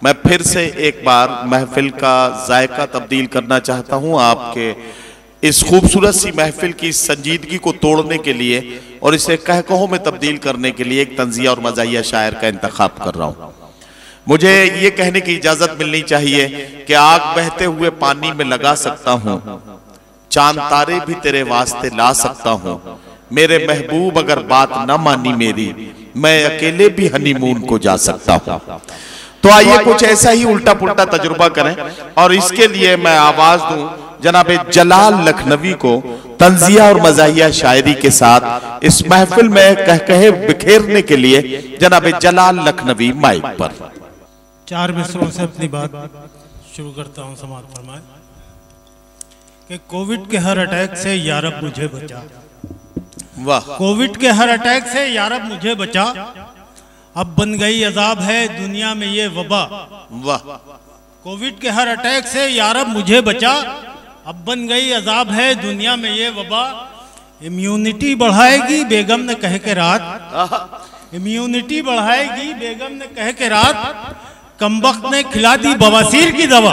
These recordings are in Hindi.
मैं फिर से एक बार महफिल का जायका तब्दील करना चाहता हूं आपके इस खूबसूरत सी महफिल की संजीदगी को तोड़ने के लिए और इसे कहकहों में तब्दील करने के लिए एक तंजिया और मज़ाहिया शायर का इंतखाब कर रहा हूं। मुझे ये कहने की इजाजत मिलनी चाहिए कि आग बहते हुए पानी में लगा सकता हूं, चांद तारे भी तेरे वास्ते ला सकता हूं, मेरे महबूब अगर बात न मानी मेरी, मैं अकेले भी हनीमून को जा सकता हूं। तो आइए कुछ ऐसा ही उल्टा पुल्टा तजुर्बा करें और इसके लिए मैं आवाज दूं जनाब जलाल लखनवी को तंजिया और मज़ाहिया शायरी के साथ इस महफिल में कहकहे बिखेरने के लिए। जनाब जलाल लखनवी माइक पर। 4 मिसरों से अपनी बात शुरू करता हूं। समाअत फरमाएं कि कोविड के हर अटैक से यारब मुझे बचा। वाह। कोविड के हर अटैक से यारब मुझे बचा, अब बन गई अजाब है दुनिया में ये वबा। वाह। कोविड के हर अटैक से यारब मुझे बचा, अब बन गई अजाब है दुनिया में ये वबा। इम्यूनिटी बढ़ाएगी बेगम ने कह के रात, इम्यूनिटी बढ़ाएगी बेगम ने कह के रात, कमबख्त ने खिला दी बवासीर की दवा।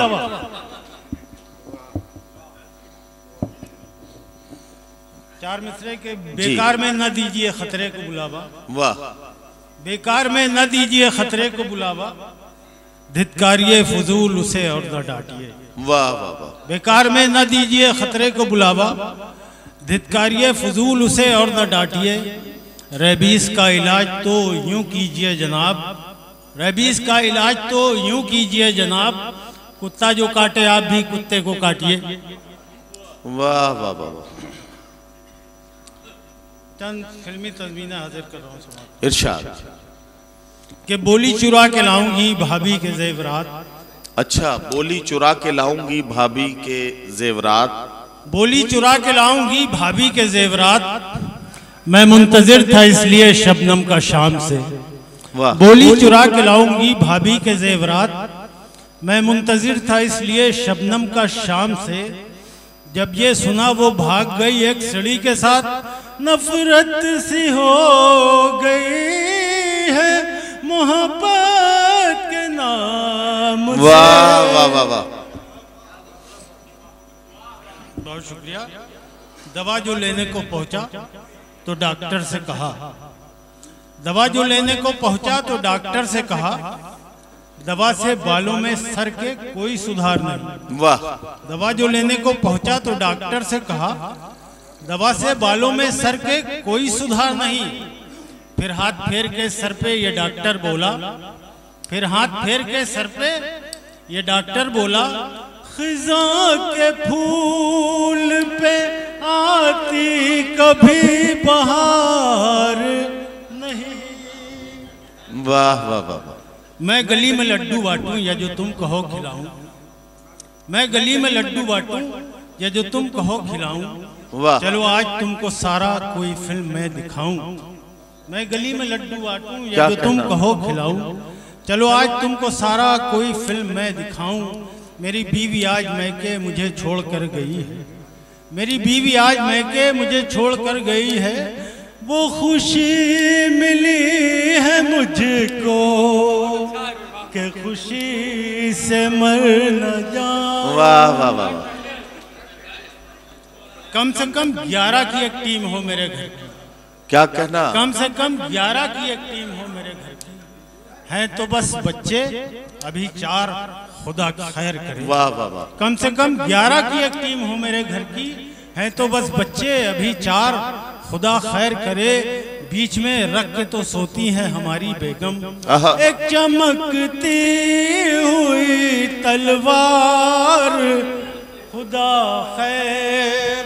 चार मिसरे के बेकार में न दीजिए खतरे को बुलावा। वाह। बेकार में न दीजिए खतरे को बुलावा, धित्कारिए फजूल उसे और न डांटिए। वाह वाह वाह। बेकार में न दीजिए खतरे को बुलावा, धित्कारिए फजूल उसे और न डांटिए। रेबीज का इलाज तो यूं कीजिए जनाब, रेबीज का इलाज तो यूं कीजिए जनाब, कुत्ता जो काटे आप भी कुत्ते को काटिए। वाह वाह वाह। चंद फिल्मी तस्वीरें हाजिर कर रहा हूँ। इरशाद कि बोली चुरा के लाऊंगी भाभी के जेवरात। अच्छा, बोली चुरा के लाऊंगी भाभी के जेवरात। बोली चुरा के लाऊंगी भाभी के जेवरात, मैं मुंतजिर था इसलिए शबनम का शाम से। वाह। बोली चुरा के लाऊंगी भाभी के जेवरात, मैं मुंतजिर था इसलिए शबनम का शाम से। जब ये सुना वो भाग गई एक सड़ी के साथ, नफरत सी हो गई है मोहब्बत के नाम से। वाह वाह वाह वाह। बहुत शुक्रिया। दवा जो लेने को पहुंचा तो डॉक्टर से कहा, दवा जो लेने को पहुंचा तो डॉक्टर से कहा, दवा से बालों में सर के कोई सुधार नहीं। वाह। दवा जो लेने को पहुंचा तो डॉक्टर से कहा, दवा से बालों में सर के कोई सुधार नहीं। फिर हाथ फेर के सर पे ये डॉक्टर बोला, फिर हाथ फेर के सर पे ये डॉक्टर बोला, खिज़ां के फूल पे आती कभी बहार नहीं। वाह वाह वाह। मैं गली में लड्डू बांटूं या जो तुम कहो खिलाऊं, मैं गली में लड्डू बांटूं या जो तुम कहो खिलाऊं। वाह। चलो आज तुमको सारा कोई फिल्म मैं दिखाऊं, मैं गली में लड्डू बांटूं या जो तुम कहो खिलाऊं। चलो आज तुमको सारा कोई फिल्म मैं दिखाऊं। मेरी बीवी आज मैके मुझे छोड़ कर गई है, मेरी बीवी आज मैके मुझे छोड़ कर गई है। वो खुशी मिली है मुझको कि खुशी से मर न जाऊं। वाह वाह वाह। कम से कम 11 की एक टीम हो मेरे घर की। क्या कहना? कम से कम 11 की एक टीम हो मेरे घर की। हैं तो बस बच्चे अभी 4, खुदा खैर करे। वाह वाह वाह। कम से कम 11 की एक टीम हो मेरे घर की। हैं तो बस बच्चे अभी 4, खुदा खैर करे। बीच में रख के तो सोती है हमारी बेगम, एक चमकती हुई तलवार, खुदा खैर।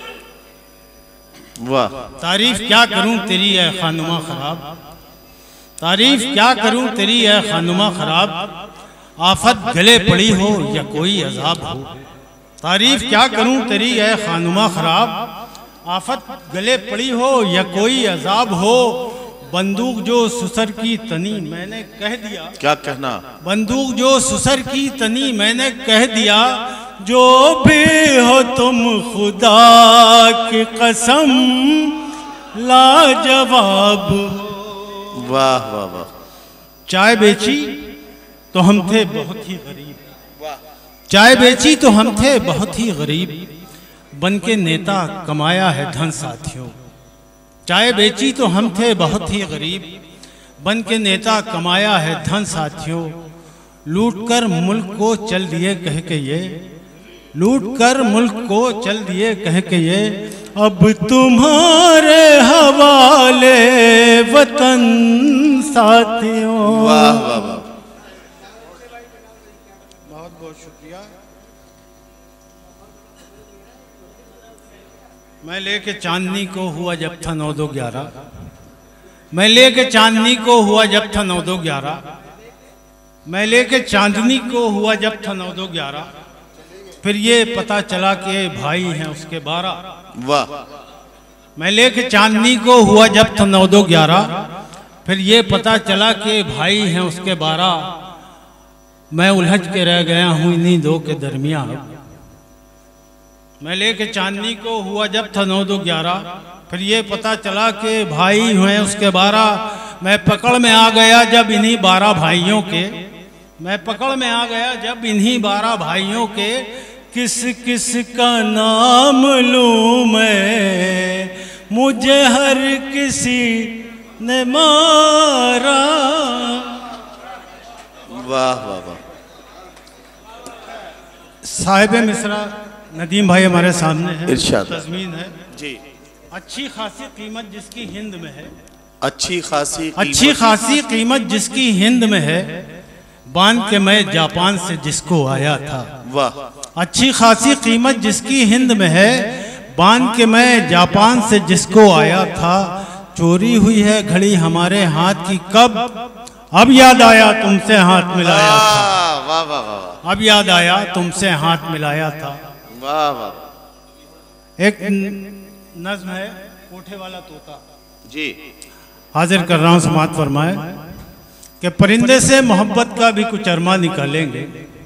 वाह। तारीफ क्या करूं तेरी है खानुमा खराब, तारीफ क्या करूं तेरी है खानुमा खराब। आफत गले पड़ी हो या कोई अजाब हो, तारीफ क्या करूं तेरी है खानुमा खराब। आफत गले पड़ी हो या कोई अजाब हो। बंदूक जो सुसर की तनी मैंने कह दिया। क्या कहना? बंदूक जो सुसर की तनी मैंने कह दिया। जो भी हो तुम खुदा की कसम लाजवाब। वाह वाह वाह। चाय बेची तो हम थे बहुत ही गरीब, चाय बेची तो हम थे बहुत ही गरीब, बन के नेता कमाया है धन साथियों। चाय बेची तो हम थे बहुत ही गरीब, बन के नेता कमाया है धन साथियों। लूट कर मुल्क को चल दिए कह के ये, लूट कर मुल्क को चल दिए कह के ये, अब तुम्हारे हवाले वतन साथियों। वाह वाह वाह, बहुत बहुत शुक्रिया। मैं लेके चांदनी को हुआ जब था 9-2-11, मैं लेके चांदनी को हुआ जब था 9-2-11, मैं लेके चांदनी को हुआ जब था 9-2-11, फिर ये पता चला कि भाई हैं उसके 12। वाह, मैं लेके चांदनी को हुआ जब था 9-2-11, फिर ये पता चला कि भाई हैं उसके 12। मैं उलझ के रह गया हूँ इन्हीं दो के दरमियान। मैं लेके चांदनी को हुआ जब था 9-2-11, फिर ये पता चला कि भाई हैं उसके 12। मैं पकड़ में आ गया जब इन्हीं 12 भाइयों के, मैं पकड़ में आ गया जब इन्हीं 12 भाइयों के, किस किस का नाम लूं मैं, मुझे हर किसी ने मारा। वाह वाह वाह। साहिब मिसरा नदीम भाई हमारे सामने है, इरशाद तज़मीन है जी। अच्छी खासी कीमत जिसकी हिंद में है, अच्छी खासी कीमत जिसकी हिंद में है, बांध के मैं जापान से जिसको आया था। वाह, अच्छी खासी कीमत जिसकी हिंद में है, बांध के मैं जापान से जिसको आया था। चोरी हुई है घड़ी हमारे हाथ की कब, अब याद आया तुमसे हाथ मिलाया था। वाह वाह वाह, अब याद आया तुमसे हाथ मिलाया था। वाह वाह। एक नज्म है कोठे वाला तोता जी, हाजिर कर रहा हूं, समाअत फरमाए कि परिंदे से मोहब्बत का भी कुछ अरमा निकालेंगे,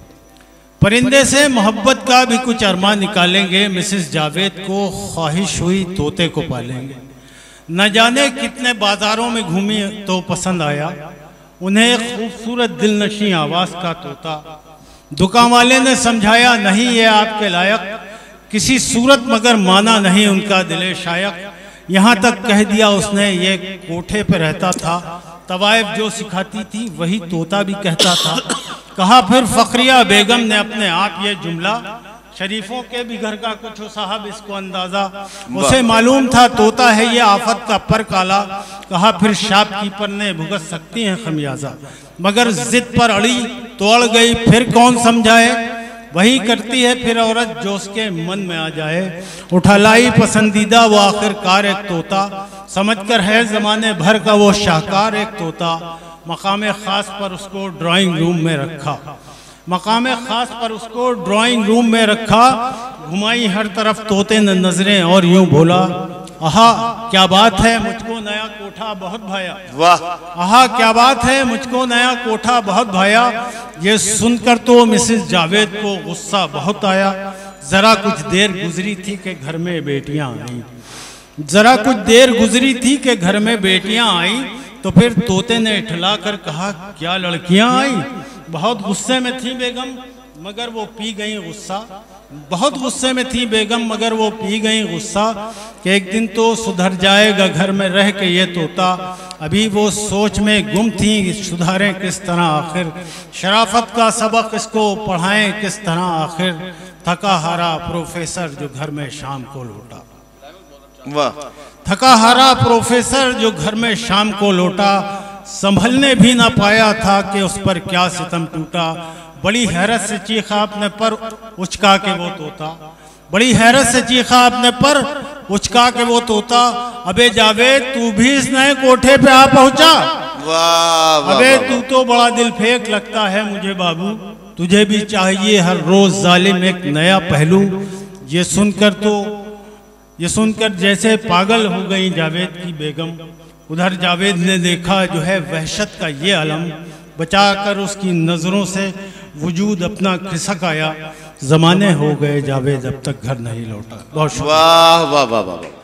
परिंदे से मोहब्बत का भी कुछ अरमा निकालेंगे, मिसेस जावेद को ख्वाहिश हुई तोते को पालेंगे। न जाने कितने बाजारों में घूमी तो पसंद आया उन्हें खूबसूरत दिलनशी आवाज का तोता। दुकान वाले ने समझाया नहीं ये आपके लायक, किसी सूरत मगर माना नहीं उनका दिले शायक। यहाँ तक कह दिया उसने ये कोठे पे रहता था, तवाइफ जो सिखाती थी वही तोता भी कहता था। कहा फिर फखरिया बेगम ने अपने आप ये जुमला, शरीफों के भी घर का कुछ हो साहब इसको अंदाजा। उसे मालूम था तोता है ये आफत का पर काला। कहा फिर शॉपकीपर ने भुगत सकती हैं खमियाजा, मगर जिद पर अड़ी तो अड़ गई फिर कौन समझाए। वही करती है फिर औरत जो उसके मन में आ जाए। उठा लाई पसंदीदा वो आखिरकार एक तोता, समझकर है जमाने भर का वो शाहकार एक तोता। मकाम खास पर उसको ड्राइंग रूम में रखा, मकाम खास पर उसको ड्राइंग रूम में रखा। घुमाई हर तरफ तोते ने नजरें और यूं बोला, आहा क्या बात है मुझको नया कोठा बहुत भाया। वाह, आहा क्या बात है मुझको नया कोठा बहुत भाया। ये सुनकर तो मिसेस जावेद को गुस्सा बहुत आया। जरा कुछ देर गुजरी थी कि घर में बेटियां आई, जरा कुछ देर गुजरी थी कि घर में बेटियां आई। तो फिर तोते ने इठला कर कहा क्या लड़कियां आई। बहुत गुस्से में थी बेगम मगर वो पी गई गुस्सा, बहुत गुस्से में थी बेगम मगर वो पी गई गुस्सा। कि एक दिन तो सुधर जाएगा घर में रह के ये तोता। अभी वो सोच में गुम थी सुधारें किस तरह आखिर, शराफत का सबक इसको पढ़ाएं किस तरह आखिर। थका हारा प्रोफेसर जो घर में शाम को लौटा, वाह, थका हारा प्रोफेसर जो घर में शाम को लौटा। संभलने भी ना पाया था कि उस पर क्या सितम टूटा। बड़ी हैरत से चीखा अपने पर उचका के वो तोता, बड़ी हैरत से चीखा अपने पर उचका के वो तोता। अबे जावेद तू भी इस नए कोठे पे आ पहुंचा। वाह, अबे तू तो बड़ा दिल फेंक लगता है मुझे बाबू, तुझे भी चाहिए हर रोज जालिम एक नया पहलू। ये सुनकर जैसे पागल हो गई जावेद की बेगम। उधर जावेद ने देखा जो है वहशत का ये अलम, बचाकर उसकी नजरों से वजूद अपना खिसक आया। जमाने हो गए जावेद अब तक घर नहीं लौटा। बहुत शुक्रिया। वाह वाह वाह वाह।